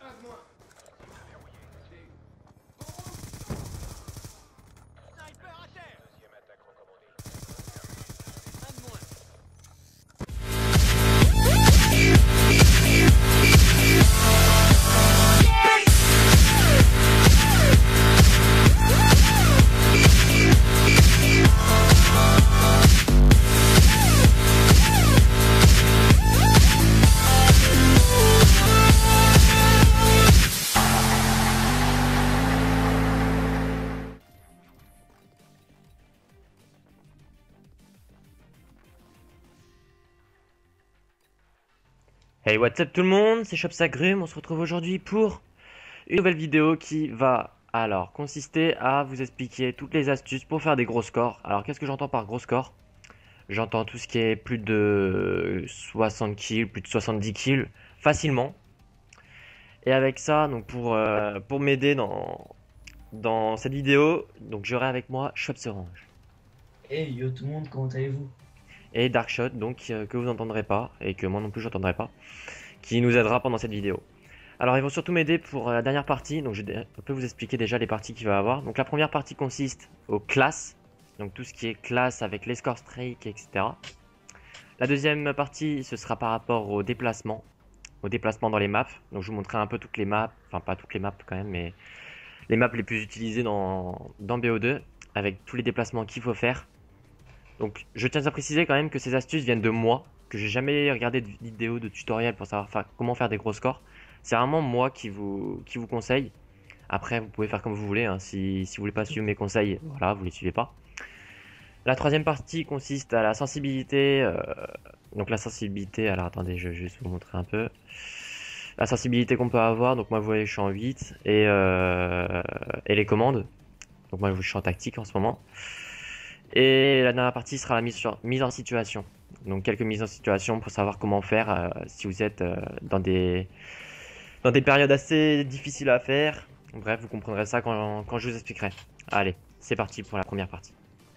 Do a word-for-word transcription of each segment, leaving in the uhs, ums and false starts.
Hey, what's up tout le monde, c'est Shopsagrume, on se retrouve aujourd'hui pour une nouvelle vidéo qui va alors consister à vous expliquer toutes les astuces pour faire des gros scores. Alors qu'est-ce que j'entends par gros score? J'entends tout ce qui est plus de soixante kills, plus de soixante-dix kills facilement. Et avec ça, donc pour, euh, pour m'aider dans, dans cette vidéo, donc j'aurai avec moi Shopsorange. Hey yo tout le monde, comment allez-vous? Et Darkshot, donc euh, que vous n'entendrez pas et que moi non plus j'entendrai pas, qui nous aidera pendant cette vidéo. Alors ils vont surtout m'aider pour la dernière partie, donc je peux vous expliquer déjà les parties qu'il va y avoir. Donc la première partie consiste aux classes, donc tout ce qui est classe avec les score streaks, et cetera. La deuxième partie, ce sera par rapport au déplacement, au déplacement dans les maps. Donc je vous montrerai un peu toutes les maps, enfin pas toutes les maps quand même, mais les maps les plus utilisées dans, dans B O deux, avec tous les déplacements qu'il faut faire. Donc je tiens à préciser quand même que ces astuces viennent de moi, que j'ai jamais regardé de vidéo de tutoriel pour savoir faire, comment faire des gros scores. C'est vraiment moi qui vous, qui vous conseille. Après vous pouvez faire comme vous voulez, hein. si, si vous voulez pas suivre mes conseils, voilà, vous les suivez pas. La troisième partie consiste à la sensibilité. Euh, donc la sensibilité, alors attendez, je, je vais vous montrer un peu. La sensibilité qu'on peut avoir, donc moi vous voyez je suis en huit, et, euh, et les commandes. Donc moi je suis en tactique en ce moment. Et la dernière partie sera la mise, sur, mise en situation. Donc quelques mises en situation pour savoir comment faire euh, si vous êtes euh, dans, des, dans des périodes assez difficiles à faire. Bref, vous comprendrez ça quand, quand je vous expliquerai. Allez, c'est parti pour la première partie.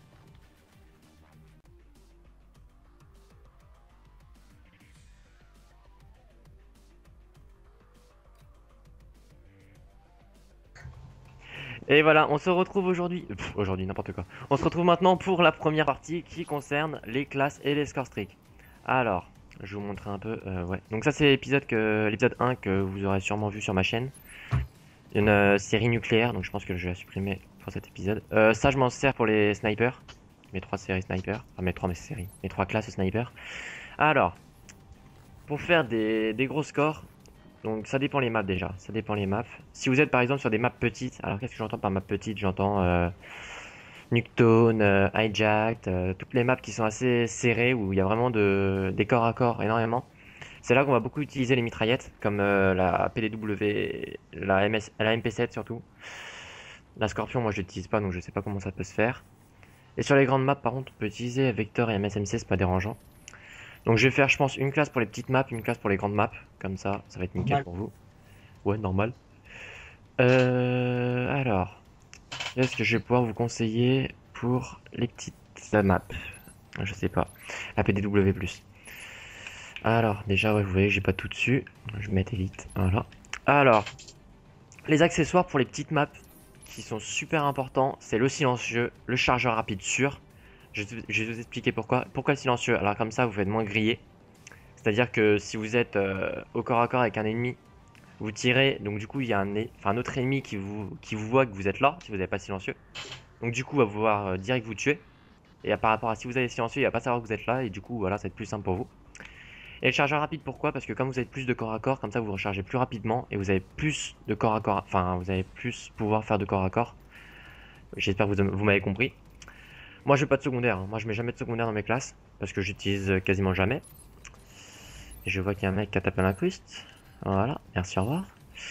Et voilà, on se retrouve aujourd'hui, aujourd'hui n'importe quoi. On se retrouve maintenant pour la première partie qui concerne les classes et les score streaks. Alors, je vais vous montrer un peu, euh, ouais. Donc ça c'est l'épisode que l'épisode un que vous aurez sûrement vu sur ma chaîne. Une euh, série nucléaire, donc je pense que je vais la supprimer pour cet épisode. Euh, ça je m'en sers pour les snipers, mes trois séries snipers, enfin mes trois mes séries, mes trois classes snipers. Alors, pour faire des, des gros scores, donc ça dépend les maps déjà, ça dépend les maps. Si vous êtes par exemple sur des maps petites, alors qu'est-ce que j'entends par map petite? J'entends euh, Nuketown, euh, Hijacked, euh, toutes les maps qui sont assez serrées où il y a vraiment de, des corps à corps énormément. C'est là qu'on va beaucoup utiliser les mitraillettes, comme euh, la P D W, la, M S, la M P sept surtout. La Scorpion, moi je l'utilise pas donc je sais pas comment ça peut se faire. Et sur les grandes maps par contre, on peut utiliser Vector et M S M C, c'est pas dérangeant. Donc je vais faire je pense une classe pour les petites maps, une classe pour les grandes maps, comme ça, ça va être nickel Normal. pour vous. Ouais, normal. Euh, alors, qu'est-ce que je vais pouvoir vous conseiller pour les petites maps? Je sais pas, la P D W plus. Alors, déjà, ouais, vous voyez, j'ai pas tout dessus. Je vais mettre vite, voilà. Alors, les accessoires pour les petites maps qui sont super importants, c'est le silencieux, le chargeur rapide sûr. Je, je vais vous expliquer pourquoi. Pourquoi le silencieux? Alors comme ça, vous faites moins griller. C'est-à-dire que si vous êtes euh, au corps à corps avec un ennemi, vous tirez, donc du coup, il y a un, enfin, un autre ennemi qui vous, qui vous voit que vous êtes là, si vous n'avez pas silencieux. Donc du coup, il va pouvoir euh, direct vous tuer. Et par rapport à si vous avez silencieux, il va pas savoir que vous êtes là, et du coup, voilà, ça va être plus simple pour vous. Et le chargeur rapide, pourquoi? Parce que comme vous avez plus de corps à corps, comme ça vous rechargez plus rapidement et vous avez plus de corps à corps, enfin vous avez plus pouvoir faire de corps à corps. J'espère que vous, vous m'avez compris. Moi je fais pas de secondaire, hein. Moi je mets jamais de secondaire dans mes classes parce que j'utilise quasiment jamais. Et je vois qu'il y a un mec qui a tapé l'incruste. Voilà, merci, au revoir.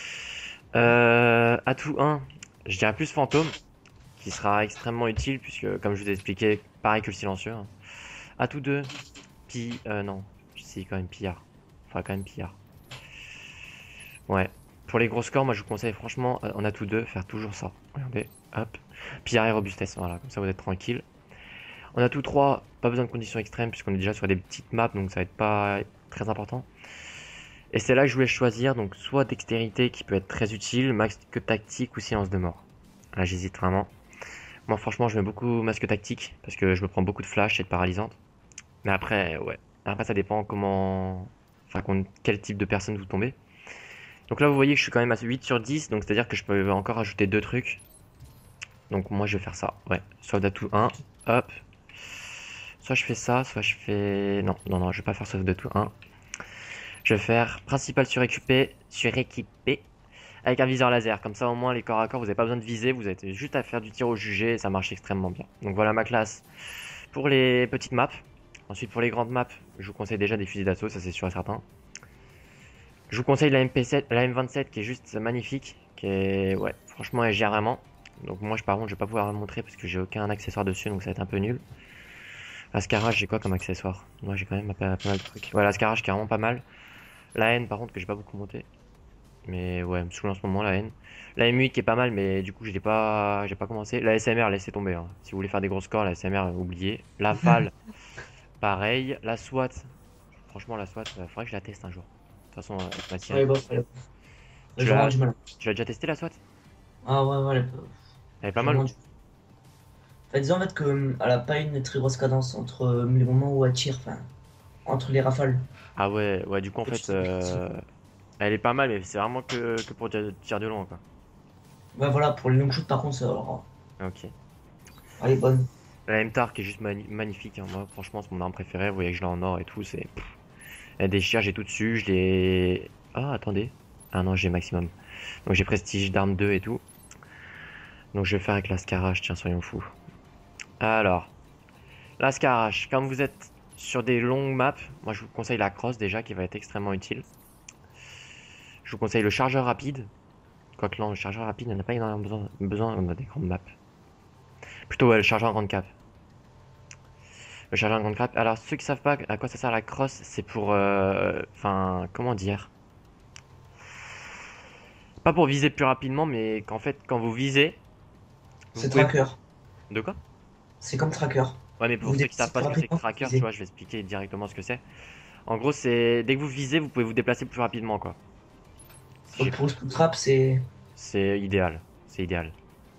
Euh, atout un, je dirais plus fantôme, qui sera extrêmement utile puisque comme je vous ai expliqué, pareil que le silencieux. Hein. Atout deux, pi, euh, non. Si, quand même pillard. Enfin, quand même pillard. Ouais. Pour les gros scores, moi je vous conseille franchement, on a tous deux, faire toujours ça. Regardez, hop. Pillard et robustesse, voilà, comme ça vous êtes tranquille. On a tous trois, pas besoin de conditions extrêmes, puisqu'on est déjà sur des petites maps, donc ça va être pas très important. Et c'est là que je voulais choisir, donc soit dextérité qui peut être très utile, masque tactique ou silence de mort. Là j'hésite vraiment. Moi franchement je mets beaucoup masque tactique parce que je me prends beaucoup de flash et de paralysante. Mais après ouais, après ça dépend comment, enfin contre quel type de personne vous tombez. Donc là vous voyez que je suis quand même à huit sur dix, donc c'est à dire que je peux encore ajouter deux trucs. Donc moi je vais faire ça, ouais, sauve d'atout un, hop. Soit je fais ça, soit je fais... Non, non, non, je vais pas faire sauve d'atout un. Je vais faire principal suréquipé, suréquipé avec un viseur laser. Comme ça, au moins, les corps à corps, vous n'avez pas besoin de viser. Vous avez juste à faire du tir au jugé et ça marche extrêmement bien. Donc voilà ma classe pour les petites maps. Ensuite, pour les grandes maps, je vous conseille déjà des fusils d'assaut, ça c'est sûr et certain. Je vous conseille la M P sept, la M vingt-sept qui est juste magnifique. Qui est, ouais, franchement, elle gère vraiment. Donc moi, je, par contre, je vais pas pouvoir la montrer parce que j'ai aucun accessoire dessus, donc ça va être un peu nul. Ascarage, j'ai quoi comme accessoire? Moi, j'ai quand même pas, pas mal de trucs. Voilà, Ascarage qui est vraiment pas mal. La haine, par contre, que j'ai pas beaucoup monté. Mais ouais, elle me saoule en ce moment, la haine. La M huit qui est pas mal, mais du coup, je l'ai pas, j'ai pas commencé. La S M R, laissez tomber, hein. Si vous voulez faire des gros scores, la S M R, oubliez. La Val, pareil. La SWAT, franchement, la SWAT, euh, faudrait que je la teste un jour. De toute façon, euh, avec ma Ouais, Syrie. bof, elle- Tu j'ai vraiment l'as, du mal. tu l'as déjà testé la SWAT? Ah ouais, ouais, elle- Elle est pas j'ai mal ou? vraiment du Enfin, disons en fait qu'elle a pas une très grosse cadence entre euh, les moments où elle tire, enfin, entre les rafales. Ah ouais, ouais, du coup, en Et tu fait, sais que tu- euh, elle est pas mal, mais c'est vraiment que, que pour tir tir de loin, quoi. Ouais, voilà, pour les long shoots, par contre, ça, alors, Ok. elle est bonne. La M-Tar qui est juste mani- magnifique, hein. Moi, franchement, c'est mon arme préférée. Vous voyez que je l'ai en or et tout. C'est... Elle déchire, j'ai tout dessus. Je l'ai. Ah, attendez. Ah non, j'ai maximum. Donc j'ai prestige d'arme deux et tout. Donc je vais faire avec la Scarache, tiens, soyons fous. Alors, la Scarache, quand vous êtes sur des longues maps, moi je vous conseille la crosse déjà qui va être extrêmement utile. Je vous conseille le chargeur rapide. Quoique non, le chargeur rapide, il n'y en a pas énormément besoin, besoin on a des grandes maps. Plutôt ouais, le chargeur en grande cap. Le chargeur en grande cap. Alors ceux qui savent pas à quoi ça sert la crosse, c'est pour... euh, Enfin, comment dire? Pas pour viser plus rapidement, mais qu'en fait, quand vous visez, vous C'est pouvez... tracker. De quoi? C'est comme tracker. Ouais, mais Vous pour vous ceux qui savent déplacez pas plus ce que c'est que rapidement que vous tracker, tu visez. vois, je vais expliquer directement ce que c'est. En gros, c'est dès que vous visez, vous pouvez vous déplacer plus rapidement, quoi. Si Donc j'ai- pour le split trap, c'est. C'est idéal, c'est idéal.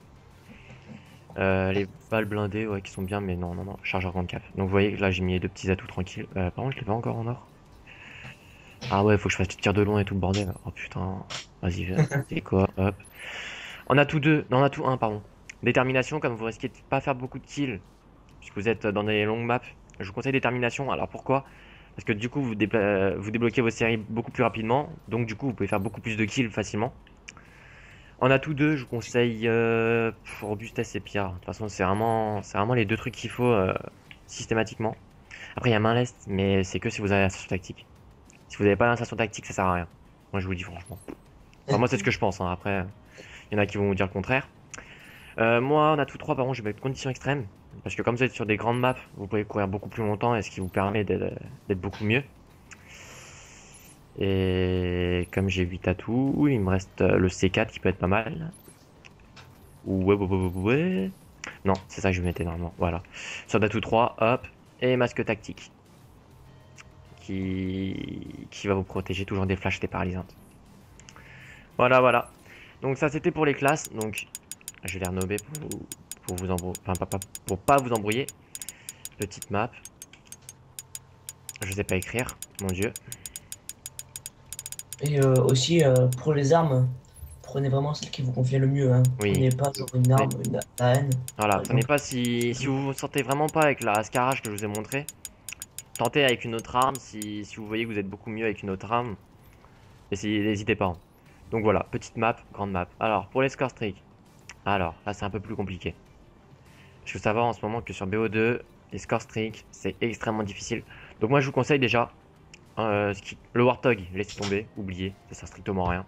Euh, les balles blindées, ouais, qui sont bien, mais non, non, non, chargeur grande cap. Donc vous voyez que là, j'ai mis les deux petits atouts tranquilles. Euh, par contre, je l'ai pas encore en or. Ah ouais, faut que je fasse du tir de loin et tout le bordel. Oh putain, vas-y, viens. C'est quoi? Hop. On a tous deux, non, on a tout un, pardon. Détermination, comme vous risquez de pas faire beaucoup de kills, puisque vous êtes dans des longues maps, je vous conseille détermination. Alors pourquoi? Parce que du coup, vous, dépla- vous débloquez vos séries beaucoup plus rapidement, donc du coup, vous pouvez faire beaucoup plus de kills facilement. En atout deux, je vous conseille euh, pff, robustesse et pierre. De toute façon, c'est vraiment, c'est vraiment les deux trucs qu'il faut euh, systématiquement. Après, il y a main leste, mais c'est que si vous avez l'insertion tactique. Si vous n'avez pas l'insertion tactique, ça sert à rien. Moi, je vous le dis franchement. Enfin, moi, c'est ce que je pense, hein. Après, il y en a qui vont vous dire le contraire. Euh, moi, en atout trois, par contre, je vais mettre conditions extrêmes. Parce que comme vous êtes sur des grandes maps, vous pouvez courir beaucoup plus longtemps et ce qui vous permet d'être d'être beaucoup mieux. Et comme j'ai huit atouts, il me reste euh, le C quatre qui peut être pas mal. Ouais, ouais, ouais, ouais, ouais. Non, c'est ça que je mettais normalement. Voilà. Sur d'atout trois, hop. Et masque tactique. Qui... qui va vous protéger toujours des flashs, des paralysantes. Voilà, voilà. Donc ça, c'était pour les classes. Donc, je vais les renommer pour vous, pour vous embrouiller. Enfin, pas, pas, pour pas vous embrouiller. Petite map. Je sais pas écrire, mon dieu. Et euh, aussi, euh, pour les armes, prenez vraiment celle qui vous convient le mieux. Hein. Oui. Prenez pas genre une arme, une la haine, Voilà, par prenez exemple. pas si, si vous vous sentez vraiment pas avec la Ascarage que je vous ai montré. Tentez avec une autre arme si, si vous voyez que vous êtes beaucoup mieux avec une autre arme. Essayez, n'hésitez pas, hein. Donc voilà, petite map, grande map. Alors, pour les score streaks. Alors, là c'est un peu plus compliqué. Je veux savoir en ce moment que sur B O deux, les score streaks, c'est extrêmement difficile. Donc moi je vous conseille déjà, euh, ce qui- le Warthog, laissez tomber, oubliez, ça sert strictement à rien.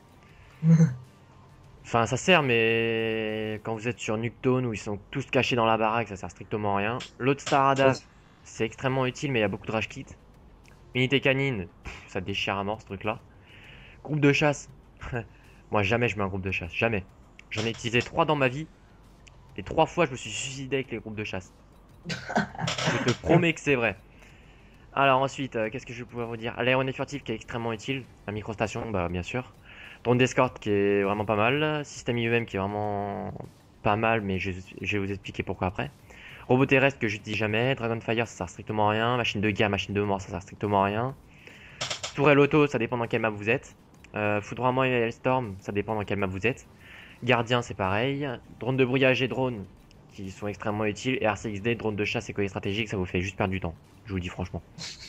Enfin, ça sert, mais quand vous êtes sur Nuketown où ils sont tous cachés dans la baraque, ça sert strictement à rien. L'autre Star Ouais, Adav, c'est extrêmement utile, mais il y a beaucoup de rage kit. Unité canine, pff, ça déchire à mort ce truc-là. Groupe de chasse, moi jamais je mets un groupe de chasse, jamais. J'en ai utilisé trois dans ma vie, et trois fois je me suis suicidé avec les groupes de chasse. Je te promets que c'est vrai. Alors ensuite, euh, qu'est-ce que je vais pouvoir vous dire? L'aéronef furtif qui est extrêmement utile. La microstation, bah bien sûr. Drone d'escorte qui est vraiment pas mal. Système I E M qui est vraiment pas mal, mais je, je vais vous expliquer pourquoi après. Robot terrestre que j'utilise jamais. Dragonfire, ça sert strictement à rien. Machine de guerre, machine de mort, ça sert strictement à rien. Tourelle auto, ça dépend dans quelle map vous êtes. Euh, Foudroiement et Hellstorm, ça dépend dans quelle map vous êtes. Gardien, c'est pareil. Drone de brouillage et drone qui sont extrêmement utiles. Et R C X D, drone de chasse et colis stratégique, ça vous fait juste perdre du temps. Je vous le dis franchement.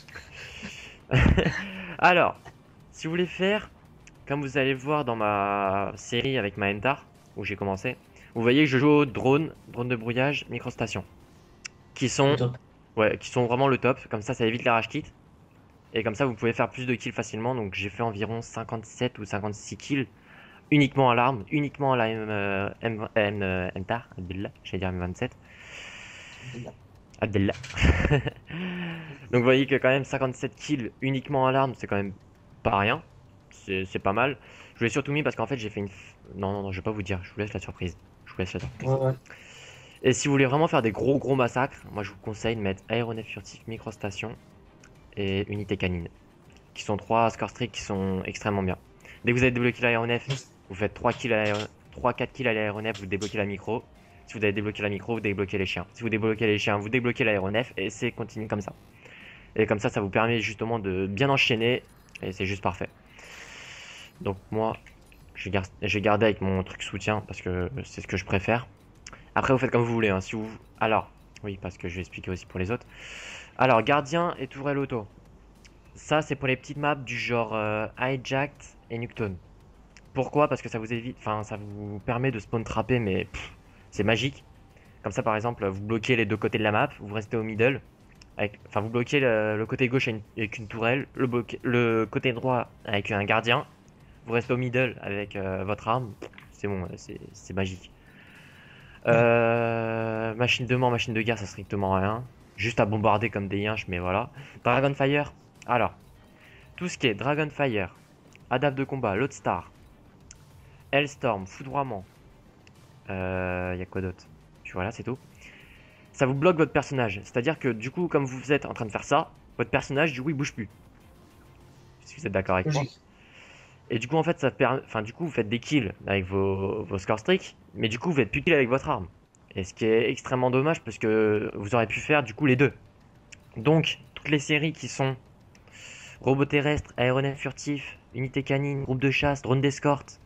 Alors, si vous voulez faire, comme vous allez le voir dans ma série avec ma Entar, où j'ai commencé, vous voyez que je joue au drone, drone de brouillage, microstation. Qui sont, ouais, qui sont vraiment le top. Comme ça, ça évite les rage kits. Et comme ça, vous pouvez faire plus de kills facilement. Donc, j'ai fait environ cinquante-sept ou cinquante-six kills uniquement à l'arme, uniquement à la M, euh, M, M, euh, Entar, Abdullah, j'allais dire M vingt-sept. Abdullah. Donc, vous voyez que quand même cinquante-sept kills uniquement à l'arme, c'est quand même pas rien. C'est pas mal. Je l'ai surtout mis parce qu'en fait, j'ai fait une. Non, non, non, je vais pas vous dire. Je vous laisse la surprise. Je vous laisse la surprise. Ouais, ouais. Et si vous voulez vraiment faire des gros gros massacres, moi je vous conseille de mettre aéronef furtif, microstation et unité canine. Qui sont trois score streaks qui sont extrêmement bien. Dès que vous avez débloqué l'aéronef, vous faites trois quatre kills à l'aéronef, vous débloquez la micro. Si vous avez débloqué la micro, vous débloquez les chiens. Si vous débloquez les chiens, vous débloquez l'aéronef et c'est continue comme ça. Et comme ça, ça vous permet justement de bien enchaîner et c'est juste parfait. Donc moi, je vais garder avec mon truc soutien parce que c'est ce que je préfère. Après, vous faites comme vous voulez. Hein. Si vous... Alors, oui, parce que je vais expliquer aussi pour les autres. Alors, gardien et tourelle auto. Ça, c'est pour les petites maps du genre euh, Hijacked et Nuketown. Pourquoi? Parce que ça vous évite, enfin, ça vous permet de spawn trapper, mais c'est magique. Comme ça, par exemple, vous bloquez les deux côtés de la map, vous restez au middle. Avec, enfin, vous bloquez le, le côté gauche avec une, avec une tourelle, le, le côté droit avec un gardien. Vous restez au middle avec euh, votre arme. C'est bon, c'est magique. Euh, machine de mort, machine de guerre, ça strictement rien. Juste à bombarder comme des yinches, mais voilà. Dragonfire. Alors, tout ce qui est Dragonfire, Adapt de combat, Lodestar, Hellstorm, Foudroiement. Il euh, y a quoi d'autre? Voilà, c'est tout. Ça vous bloque votre personnage. C'est-à-dire que du coup, comme vous êtes en train de faire ça, votre personnage, du coup, il bouge plus. Si vous êtes d'accord avec moi. Et du coup, en fait, ça permet. Enfin, du coup, vous faites des kills avec vos, vos score streaks, mais du coup, vous faites plus kill avec votre arme. Et ce qui est extrêmement dommage parce que vous aurez pu faire du coup les deux. Donc, toutes les séries qui sont robot terrestre, aéronef furtif, unité canine, groupe de chasse, drone d'escorte.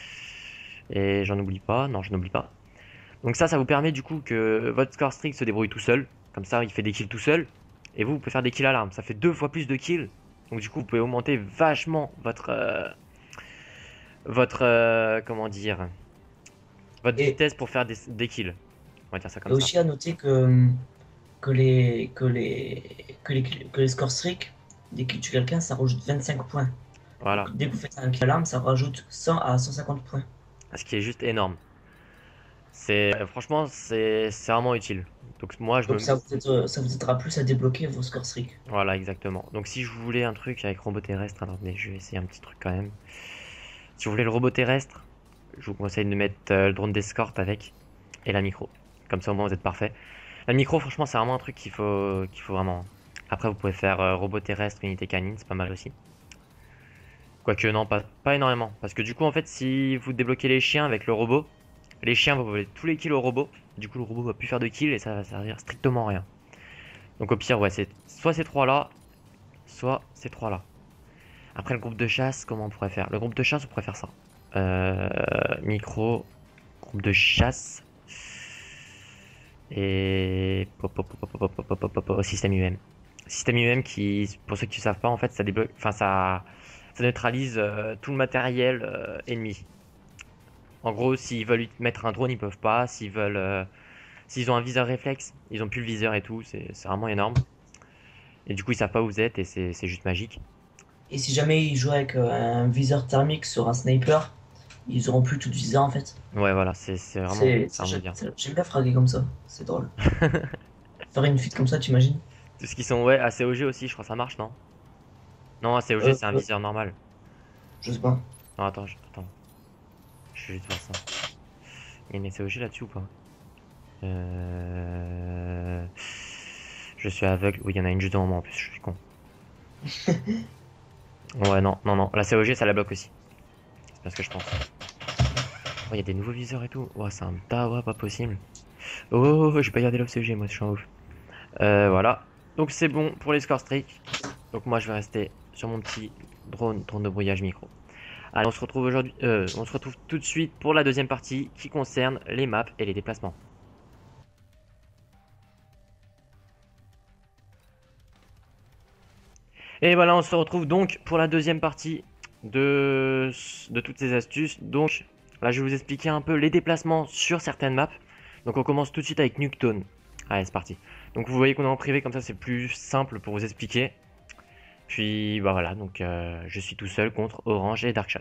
Et j'en oublie pas, non, je n'oublie pas. Donc ça, ça vous permet du coup que votre score streak se débrouille tout seul. Comme ça, il fait des kills tout seul. Et vous, vous pouvez faire des kills à l'arme. Ça fait deux fois plus de kills. Donc du coup, vous pouvez augmenter vachement votre... Euh, votre... Euh, comment dire... Votre et vitesse pour faire des, des kills. On va dire ça comme et ça. aussi à noter que, que, les, que, les, que, les, que les score streaks, dès que tu tues quelqu'un, ça rajoute vingt-cinq points. Voilà. Donc, dès que vous faites un kill à l'arme, ça rajoute cent à cent cinquante points. Ce qui est juste énorme. C'est franchement, c'est vraiment utile. Donc moi, je Donc me... ça, vous aidera, ça vous aidera plus à débloquer vos score streaks. Voilà, exactement. Donc si je voulais un truc avec robot terrestre, attendez, je vais essayer un petit truc quand même. Si vous voulez le robot terrestre, je vous conseille de mettre euh, le drone d'escorte avec et la micro. Comme ça au moins vous êtes parfait. La micro, franchement, c'est vraiment un truc qu'il faut, qu'il faut vraiment. Après, vous pouvez faire euh, robot terrestre, unité canine, c'est pas mal aussi. Quoique non, pas, pas énormément. Parce que du coup, en fait, si vous débloquez les chiens avec le robot, les chiens vont voler tous les kills au robot. Du coup, le robot va plus faire de kills et ça va servir strictement à rien. Donc au pire, ouais, c'est soit ces trois-là, soit ces trois-là. Après, le groupe de chasse, comment on pourrait faire? Le groupe de chasse, on pourrait faire ça. Euh, micro, groupe de chasse. Et système U M. Système U M qui, pour ceux qui ne savent pas, en fait, ça débloque, enfin ça, ça neutralise euh, tout le matériel euh, ennemi. En gros, s'ils veulent mettre un drone, ils peuvent pas. S'ils veulent, euh, s'ils ont un viseur réflexe, ils ont plus le viseur et tout. C'est vraiment énorme. Et du coup, ils savent pas où vous êtes et c'est juste magique. Et si jamais ils jouent avec euh, un viseur thermique sur un sniper, ils auront plus tout viseur en fait. Ouais, voilà, c'est vraiment, vraiment bien. J'aime bien fraguer comme ça, c'est drôle. Faire une fuite comme ça, t'imagines? Tout ce qui sont, ouais, A C O G aussi, je crois que ça marche, non? Non, A C O G, euh, c'est un euh, viseur normal. Je sais pas. Non, attends, je, attends. Je vais juste voir ça. Il y a une A C O G là-dessus ou pas? Euh... Je suis aveugle. Oui, il y en a une juste devant moi en plus, je suis con. Ouais, non, non, non. La C O G, ça la bloque aussi. C'est pas ce que je pense. Oh, il y a des nouveaux viseurs et tout. Ouais, c'est un tawa, pas possible. Oh, je vais pas garder l'O C G, moi, je suis en ouf. Euh, voilà. Donc, c'est bon pour les score streaks. Donc, moi, je vais rester sur mon petit drone, drone de brouillage micro. Allez, on se retrouve aujourd'hui, euh, on se retrouve tout de suite pour la deuxième partie qui concerne les maps et les déplacements. Et voilà, on se retrouve donc pour la deuxième partie de, de toutes ces astuces. Donc là, je vais vous expliquer un peu les déplacements sur certaines maps. Donc on commence tout de suite avec Nuketown. Allez, c'est parti. Donc vous voyez qu'on est en privé, comme ça c'est plus simple pour vous expliquer. Puis bah voilà, donc euh, je suis tout seul contre Orange et Darkshot.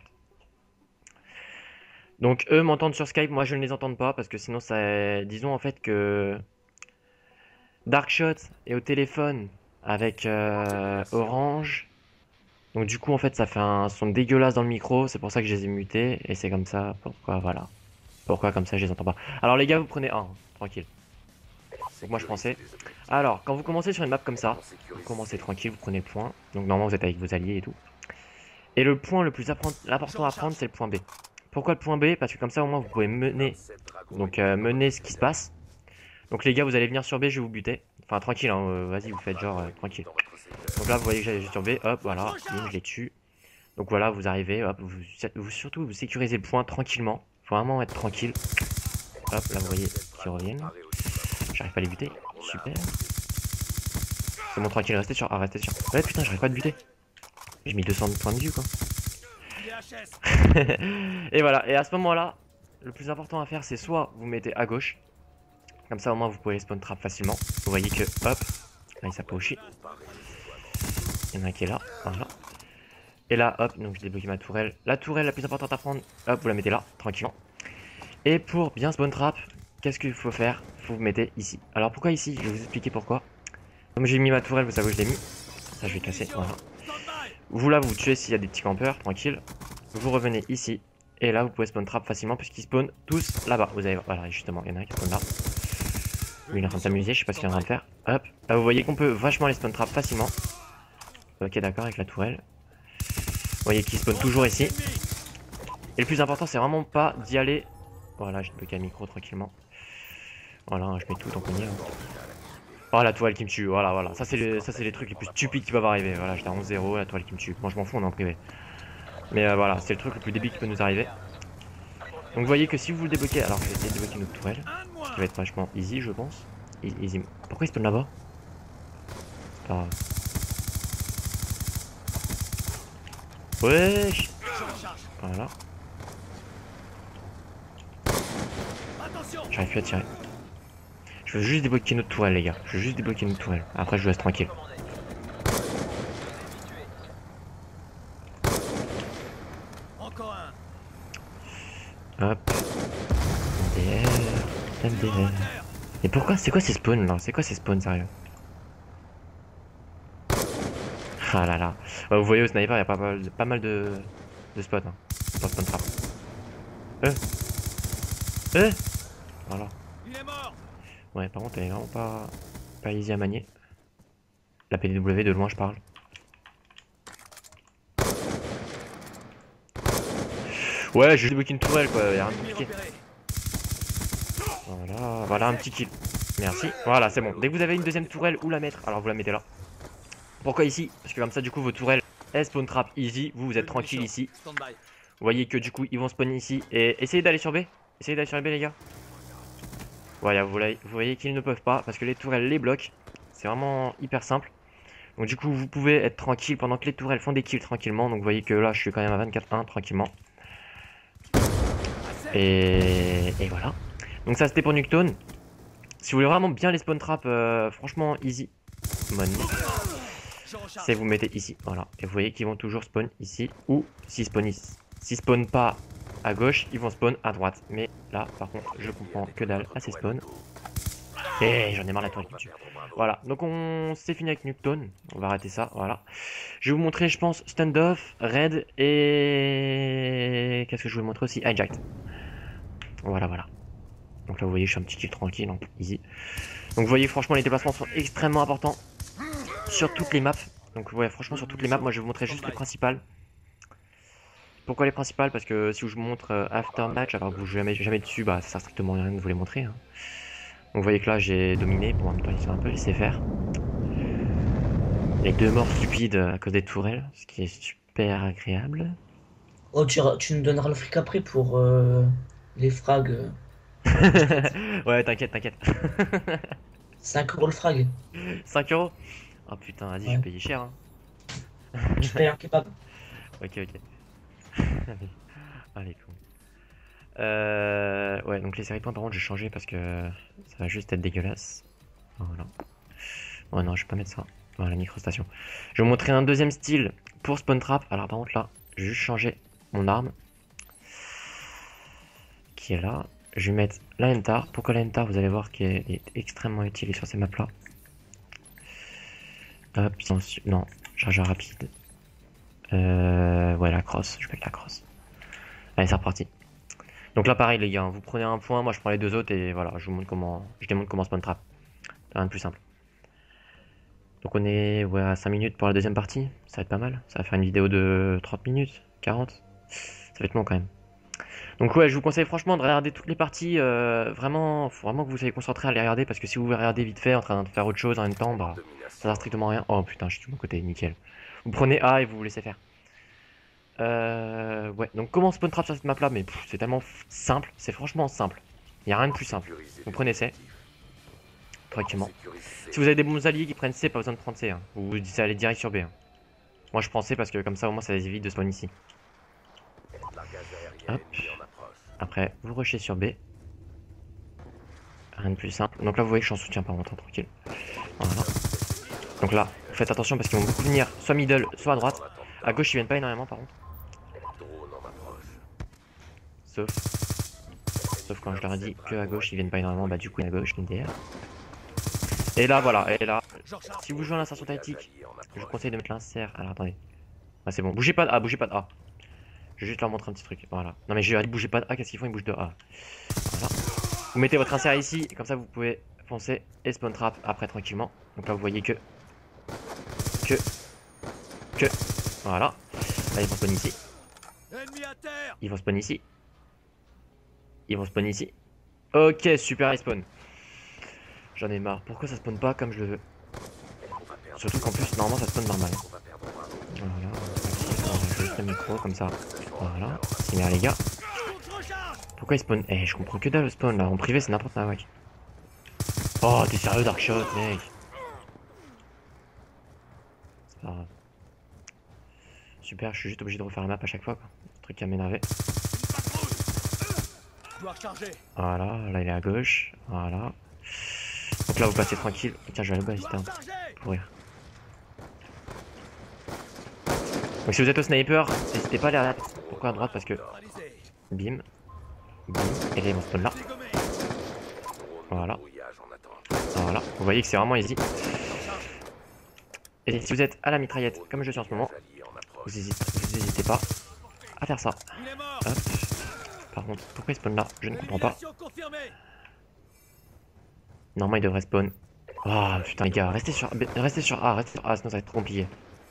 Donc eux m'entendent sur Skype, moi je ne les entends pas parce que sinon ça... Disons en fait que Darkshot est au téléphone avec euh, Orange. Donc du coup en fait ça fait un son dégueulasse dans le micro, c'est pour ça que je les ai mutés et c'est comme ça, pourquoi voilà. Pourquoi comme ça je les entends pas. Alors les gars vous prenez un, tranquille. Donc moi je pensais. Alors quand vous commencez sur une map comme ça, vous commencez tranquille, vous prenez le point. Donc normalement vous êtes avec vos alliés et tout. Et le point le plus important à prendre c'est le point B. Pourquoi le point B? Parce que comme ça au moins vous pouvez mener, donc euh, mener ce qui se passe. Donc les gars vous allez venir sur B, je vais vous buter. Enfin tranquille, hein, euh, vas-y vous faites genre euh, tranquille. Donc là vous voyez que j'allais sur B, hop voilà, je les tue. Donc voilà, vous arrivez, hop, vous, vous, surtout vous sécurisez le point tranquillement. Faut vraiment être tranquille. Hop, là vous voyez qu'ils reviennent. J'arrive pas à les buter, super. C'est bon tranquille, restez sur. Ah restez sur. Ouais putain j'arrive pas à te buter. J'ai mis deux cents points de vue quoi. Et voilà, et à ce moment là, le plus important à faire c'est soit vous mettez à gauche. Comme ça au moins vous pouvez les spawn trap facilement. Vous voyez que hop, là il s'approche. Il y en a un qui est là, voilà. Et là hop, donc je débloque ma tourelle. La tourelle la plus importante à prendre, hop vous la mettez là, tranquillement. Et pour bien spawn trap, qu'est-ce qu'il faut faire? Faut vous mettez ici. Alors pourquoi ici? Je vais vous expliquer pourquoi. Comme j'ai mis ma tourelle, vous savez où je l'ai mis. Ça je vais casser, voilà. Vous là vous tuez s'il y a des petits campeurs, tranquille. Vous revenez ici. Et là vous pouvez spawn trap facilement puisqu'ils spawnent tous là-bas. Vous allez voir, voilà justement, il y en a un qui spawn là. Lui il est en train de s'amuser, je sais pas ce qu'il est en train de faire. Hop, là vous voyez qu'on peut vachement les spawn trap facilement. Ok d'accord avec la tourelle. Vous voyez qu'ils spawnent toujours ici. Et le plus important c'est vraiment pas d'y aller. Voilà, j'ai bloqué le micro tranquillement. Voilà, je mets tout tant qu'on y est. Oh la toile qui me tue, voilà, voilà. Ça c'est le, ça c'est les trucs les plus stupides qui peuvent arriver. Voilà, j'étais à onze zéro, la toile qui me tue. Moi je m'en fous, on est en privé. Mais euh, voilà, c'est le truc le plus débile qui peut nous arriver. Donc vous voyez que si vous le débloquez, alors je vais essayer de débloquer notre tourelle, ce qui va être vachement easy je pense. Easy. Pourquoi il spawn là-bas? C'est pas grave. Wesh. Voilà. J'arrive plus à tirer. Je veux juste débloquer notre tourelle les gars. Je veux juste débloquer notre tourelle. Après je vous laisse tranquille. Hop. M D R. M D R. Et pourquoi? C'est quoi ces spawns là? C'est quoi ces spawns sérieux? Ah là là. Bah, vous voyez au sniper il y a pas mal de, pas mal de, de spots. Hein. Pas spawn trap. Euh. Euh. Voilà. Ouais par contre elle est vraiment pas, pas easy à manier. La P D W de loin je parle. Ouais j'ai débloqué une tourelle quoi, y'a rien de compliqué. Voilà, voilà un petit kill. Merci. Voilà c'est bon. Dès que vous avez une deuxième tourelle, où la mettre? Alors vous la mettez là. Pourquoi ici? Parce que comme ça du coup vos tourelles elles spawn trap easy. Vous vous êtes tranquille ici. Vous voyez que du coup ils vont spawn ici. Et essayez d'aller sur B. Essayez d'aller sur B les gars. Voilà, vous voyez, vous voyez qu'ils ne peuvent pas parce que les tourelles les bloquent. C'est vraiment hyper simple. Donc du coup vous pouvez être tranquille pendant que les tourelles font des kills tranquillement. Donc vous voyez que là je suis quand même à vingt-quatre un tranquillement. Et, et voilà. Donc ça c'était pour Nuketown. Si vous voulez vraiment bien les spawn trap, euh, franchement easy. Mode. C'est vous mettez ici, voilà. Et vous voyez qu'ils vont toujours spawn ici. Ou s'ils spawn ici. S'ils spawn pas à gauche, ils vont spawn à droite. Mais là par contre je comprends que dalle à ces spawns. Et j'en ai marre la toile qui me tue. Voilà, donc on s'est fini avec Nuketown. On va arrêter ça, voilà. Je vais vous montrer, je pense, Standoff, Raid et... Qu'est-ce que je vais vous montrer aussi? Hijacked. Voilà, voilà. Donc là, vous voyez, je suis un petit kill tranquille, donc easy. Donc vous voyez, franchement, les déplacements sont extrêmement importants sur toutes les maps. Donc ouais, franchement sur toutes les maps, moi je vais vous montrer juste les principales. Pourquoi les principales? Parce que si je vous montre euh, after match, alors que vous jouez jamais, jamais dessus, bah ça sert strictement à rien de vous les montrer. Hein. Donc vous voyez que là j'ai dominé, bon en même temps ils sont un peu laissés faire. Les deux morts stupides à cause des tourelles, ce qui est super agréable. Oh, tu, tu nous donneras le fric après pour euh, les frags. euh, Ouais, t'inquiète, t'inquiète. cinq euros le frag. cinq euros? Oh putain, vas-y, je vais Ouais. payer cher. Hein. Je paye un kebab. Ok, ok. Allez, allez, con. Euh, ouais, donc les séries points, par contre, j'ai changé parce que ça va juste être dégueulasse. Voilà. Ouais, non, je vais pas mettre ça. Voilà, la microstation. Je vais vous montrer un deuxième style pour Spawn Trap. Alors, par contre, là, je vais juste changer mon arme qui est là. Je vais mettre la Hentar. Pourquoi la Hentar? Vous allez voir qu'elle est extrêmement utile sur ces maps là. Hop, non, chargeur rapide. Euh, ouais, la crosse. Je vais mettre la crosse. Allez, c'est reparti. Donc là, pareil, les gars, vous prenez un point, moi je prends les deux autres et voilà, je vous montre comment, je démontre comment Spawn Trap. Rien de plus simple. Donc on est ouais, à cinq minutes pour la deuxième partie. Ça va être pas mal. Ça va faire une vidéo de trente minutes, quarante. Ça va être long quand même. Donc ouais, je vous conseille franchement de regarder toutes les parties. Euh, vraiment, faut vraiment que vous soyez concentré à les regarder parce que si vous regardez vite fait en train de faire autre chose en même temps, bah ça sert strictement à rien. Oh putain, je suis de mon côté, nickel. Vous prenez A et vous vous laissez faire. Euh, ouais, donc comment spawn trap sur cette map là? Mais c'est tellement simple, c'est franchement simple. Il n'y a rien de plus simple. Vous prenez C, tranquillement. Si vous avez des bons alliés qui prennent C, pas besoin de prendre C. Hein. Vous vous dites allez direct sur B. Hein. Moi je prends C parce que comme ça au moins ça les évite de spawn ici. Hop. Après, vous rushez sur B. Rien de plus simple. Donc là vous voyez que je suis en soutien par contre, hein, tranquille. Voilà. Donc là, faites attention parce qu'ils vont beaucoup venir soit middle, soit à droite. À gauche ils viennent pas énormément par contre. Sauf, sauf quand je leur dis que à gauche ils viennent pas énormément, bah du coup à gauche M D R. Et là voilà, et là, si vous jouez à l'insertion tactique, je vous conseille de mettre l'insert. Alors attendez, ah c'est bon, bougez pas de A, bougez pas de A. Je vais juste leur montrer un petit truc, voilà. Non mais je leur ai dit bougez pas de A, qu'est-ce qu'ils font? Ils bougent de A. Voilà. Vous mettez votre insert ici, et comme ça vous pouvez foncer et spawn trap après tranquillement. Donc là vous voyez que, que, que, voilà. Là ils vont spawn ici. Ils vont spawn ici. Ils vont spawn ici. Ok, super, ils spawn. J'en ai marre. Pourquoi ça spawn pas comme je le veux? Surtout qu'en plus, normalement, ça spawn normal. Voilà. On va juste le micro comme ça. Voilà. C'est bien, les gars. Pourquoi ils spawn? Eh, je comprends que dalle le spawn là. En privé, c'est n'importe quoi, mec. Oh, t'es sérieux, Darkshot, mec? C'est pas grave. Super, je suis juste obligé de refaire la map à chaque fois, quoi. Un truc à m'énerver. Voilà, là il est à gauche. Voilà. Donc là vous passez tranquille. Tiens, je vais aller bas, pour rire. Donc si vous êtes au sniper, n'hésitez pas à aller à... Pourquoi à droite? Parce que... Bim. Bim. Et là ils vont spawn là. Voilà. Voilà. Vous voyez que c'est vraiment easy. Et si vous êtes à la mitraillette, comme je suis en ce moment, vous n'hésitez pas à faire ça. Hop. Par contre, pourquoi il spawn là? Je ne comprends pas. Normalement il devrait spawn. Oh putain les gars, restez sur, restez sur A, restez sur A, sinon ça va être trop compliqué.